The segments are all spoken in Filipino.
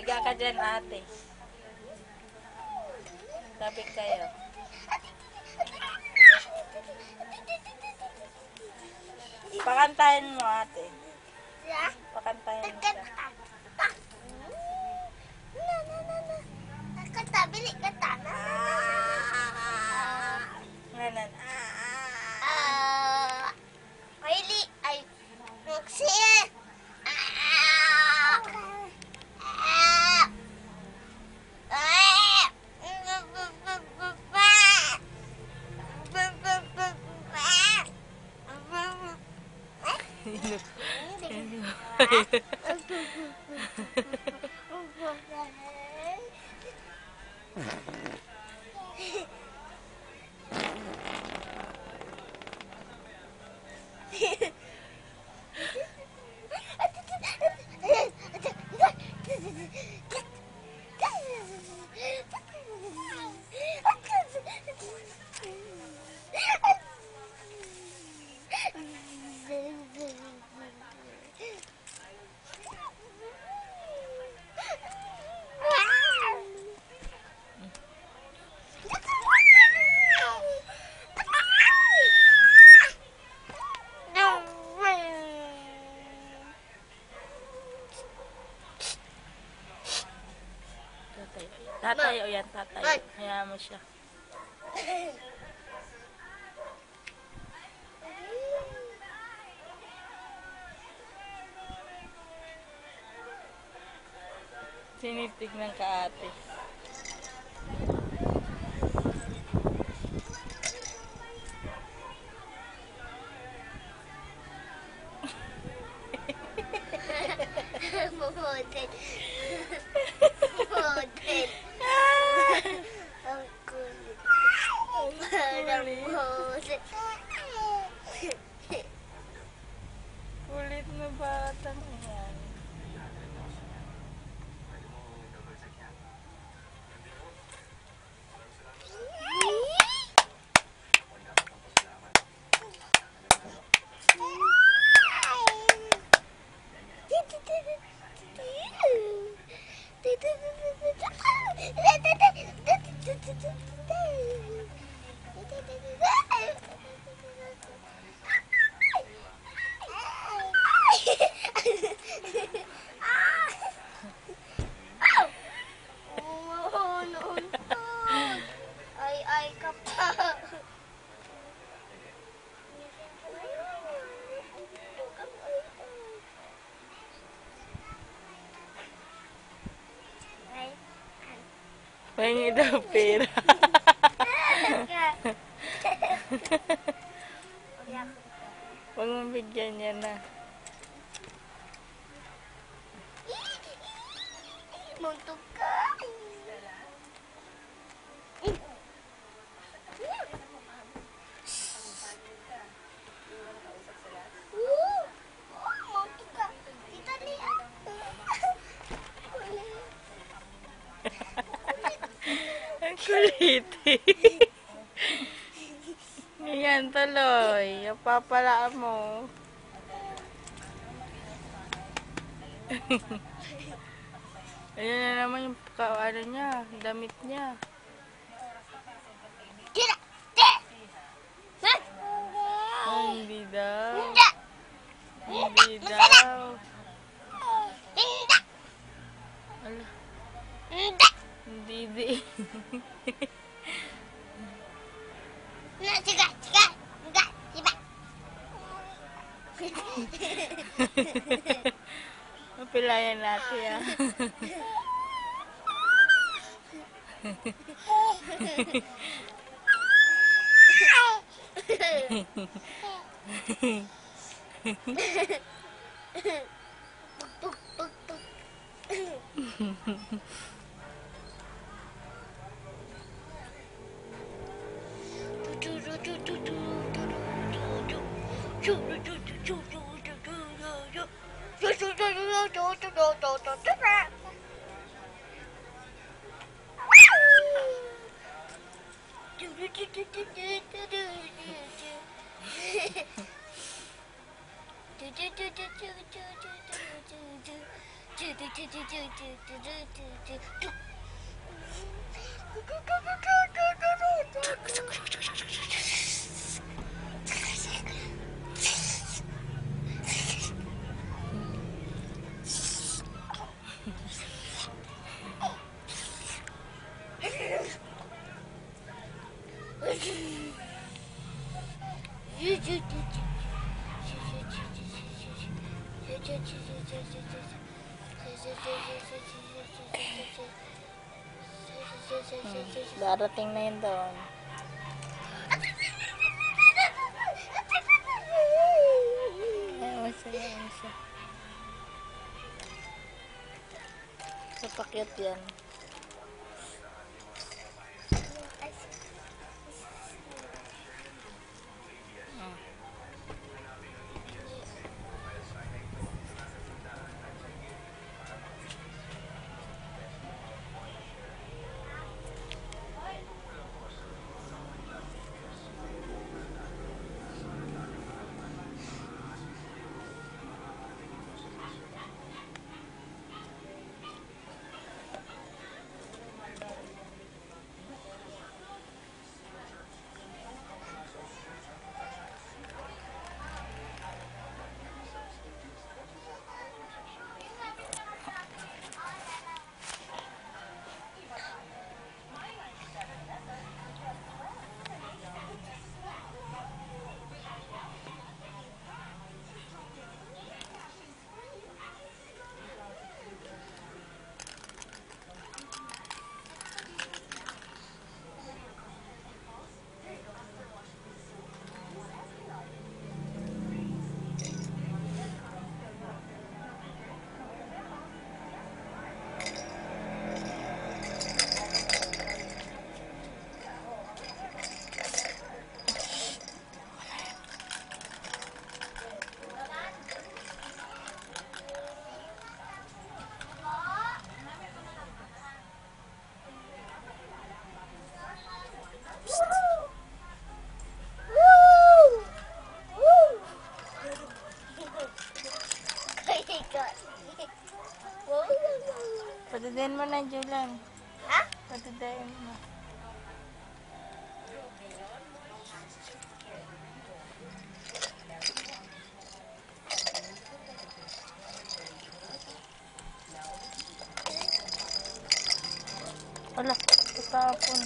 Higa ka dyan, ate. Tabi kayo. Pakantahin mo, ate. Pakantahin mo siya. Katabili ka tana. Nganan. Kylie, ay, Roxy. Tatayo yan, tatayo. Hayaan mo siya. Sinitignan ka, ate. Bumudin. Bumudin. Ang kulit. Parang bumudin. Kulit na batang yan. Ay ka pa. Pahingi daw pera. Huwag mong bigyan niya na. Muntok ka. Muntok ka. Kita niya. Ang kulit. Ngayon tuloy. Papalaan mo. Ayun na naman yung ano niya, damit niya. Tira! Hindi daw. Hindi daw. Hindi! Ala, Hindi! hindi di. Sige, sige! Sige! Sige! Mapilayan natin ah. Puk, puk, puk. Darating na yun doon. Ay, masaya, masaya. Sapakyat yan. Patudayin mo na, Julan. Ha? Patudayin mo. Wala, tatapon.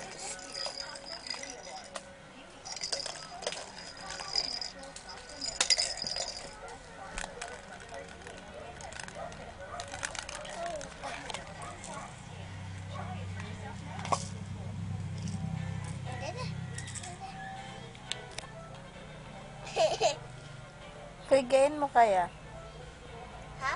Pigayin mo kaya? Ha?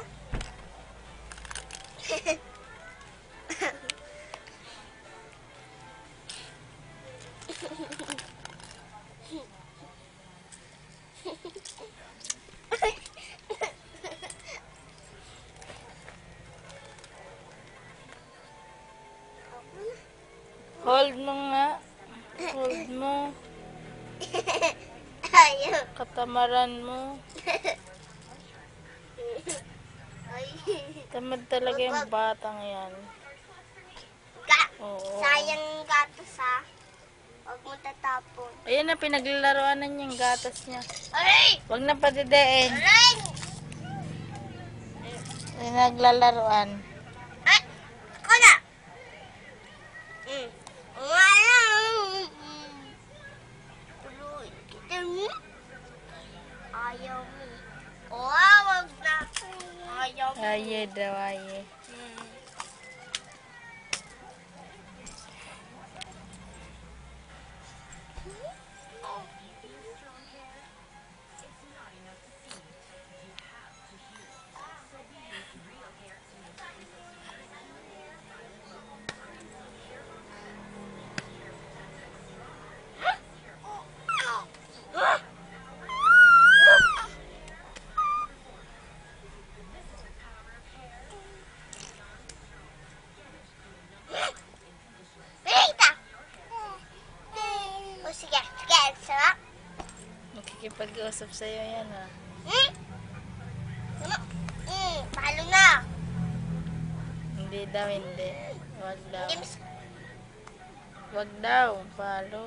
Hold mo nga. Hold mo. Ayaw. Katamaran mo. Ay. Tamad talaga yung batang yan. Oo. Sayang yung gatos ha. Huwag mo tatapon. Ayan na, pinaglalaroan na niya yung gatas niya. Aray! Huwag na patidain. Aray! Pinaglalaroan. Ay! Ako na! Wala! Tuloy kita mo. Ayaw mo. Wag na. Ayaw mo. Aye daw, aye. Rita! O sige, sige, sarap. Makikipag-usap sa'yo yan, ah. Palo na. Hindi daw, hindi. Wag daw. James, Wag daw, palo.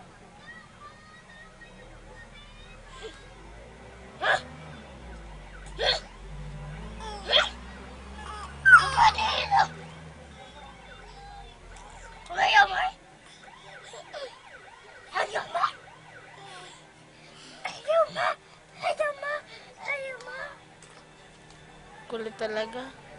ayaw mo. Ayaw mo. Ayaw mo. Ayaw mo. Ayaw mo. Kulit talaga.